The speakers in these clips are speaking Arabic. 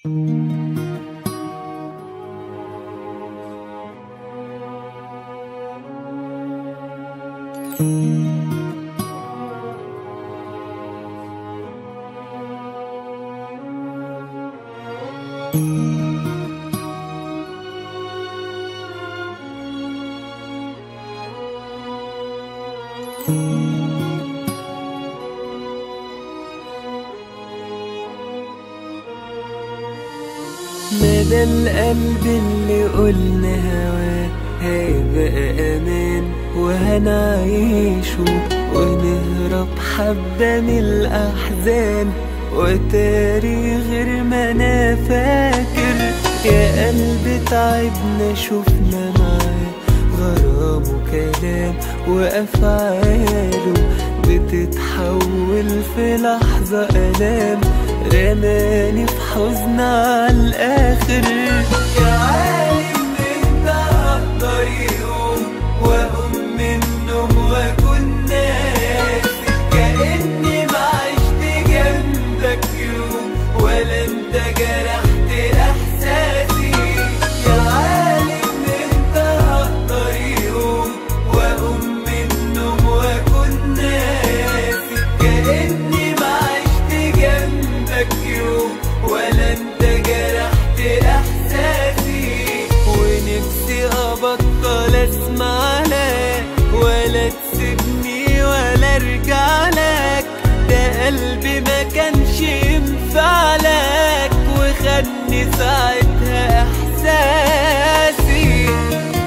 مدى القلب اللي قلنا هواه هيبقى امان وهنعيشه ونهرب حبة من الاحزان وتاري غير ما انا فاكر. يا قلب تعبنا شوفنا معاه غرام وكلام وافعاله بتتحول في لحظة الام رماني في حزن عالآخر. يا عالم انت هقدر يوم واقوم من النوم واكون ناسي كأني ما عشت جنبك يوم ولا انت جرحت احساسي. يا عالم انت هقدر يوم واقوم من النوم واكون ناسي كأني ما عشت جنبك يوم ولا انت جرحت احساسي. ونفسي ابطل اسمع لك ولا تسيبني ولا ارجع لك، ده قلبي ما كانش ينفع لك وخدني ساعتها احساسي.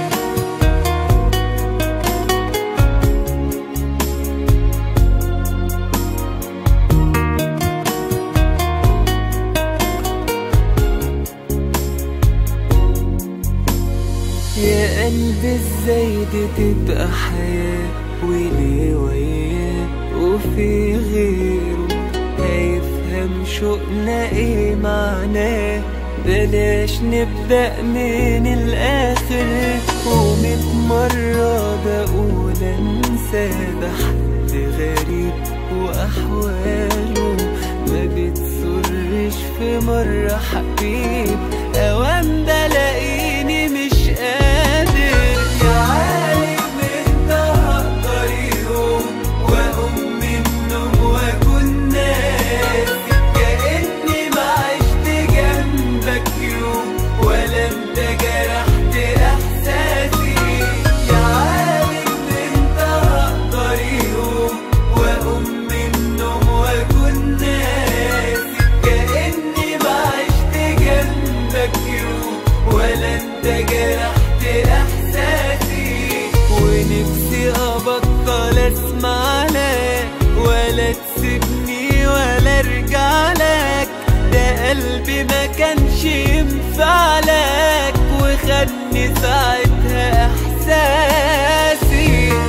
يا قلبي ازاي دي تبقى حياة وليه وياه وفي غيره هيفهم شوقنا ايه معناه. بلاش نبدأ من الآخر وميت مرة بقول انسى ده حد غريب وأحواله ما بتسرش في مرة حبيب أوام بلاقيني مش قادر. يا عالم انت هقدر يوم واقوم من النوم واكون ناسي كأني ما عشت جنبك يوم ولا انت جرحت احساسي. يا عالم انت هقدر يوم واقوم من النوم واكون ناسي كأني ما عشت جنبك يوم ولا انت جرحت احساسي. ونفسي ابطل اسمع لك ولا تسيبني ولا ارجع لك، ده قلبي ما كانش ينفع لك وخدني ساعتها احساسي.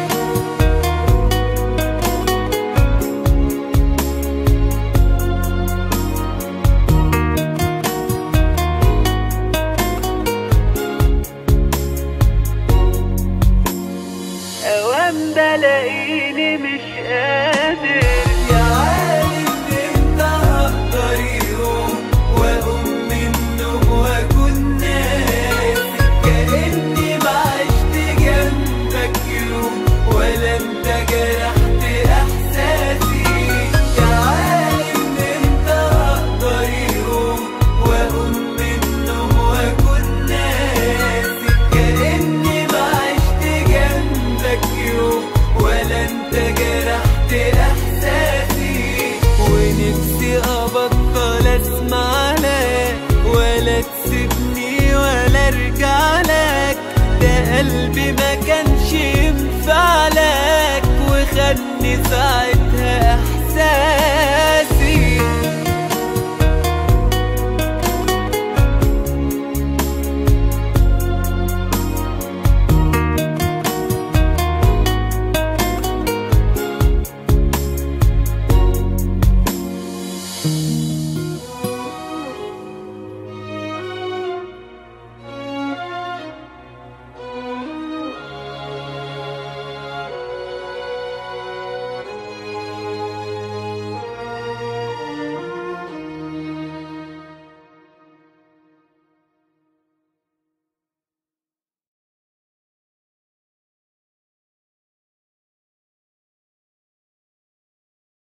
أوام بلاقيني مش قادر. يا عالم انت هقدر يوم واقوم من النوم واكون ناسي كأني ما عشت جنبك يوم ولا انت جرحت احساسي. يا عالم انت هقدر يوم واقوم من النوم واكون ناسي كأني ما عشت جنبك يوم ولا انت جرحت احساسي. ونفسي ابطل اسمع لك ولا تسيبني ولا ارجع لك، ده قلبي ما كانش ينفع لك وخدني ساعتها احساسي.